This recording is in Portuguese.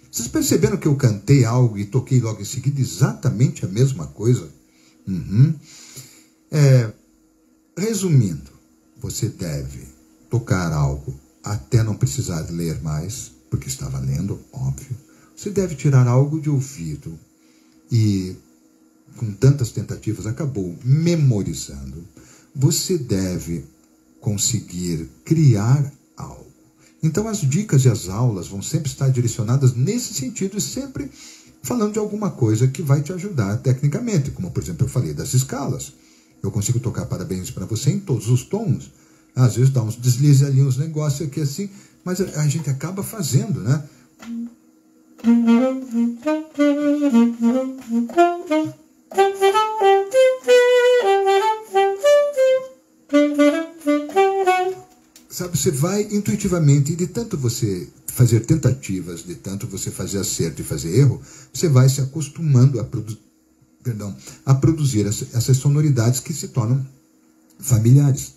Vocês perceberam que eu cantei algo e toquei logo em seguida exatamente a mesma coisa? Resumindo, você deve tocar algo até não precisar ler mais, porque estava lendo, óbvio. Você deve tirar algo de ouvido e, com tantas tentativas, acabou memorizando. Você deve conseguir criar algo. Então as dicas e as aulas vão sempre estar direcionadas nesse sentido e sempre falando de alguma coisa que vai te ajudar tecnicamente, como por exemplo eu falei das escalas. Eu consigo tocar parabéns para você em todos os tons. Às vezes dá uns deslizes ali, uns negócios aqui assim, mas a gente acaba fazendo, né? Sabe, você vai intuitivamente, e de tanto você fazer tentativas, de tanto você fazer acerto e fazer erro, você vai se acostumando a produzir essas sonoridades que se tornam familiares.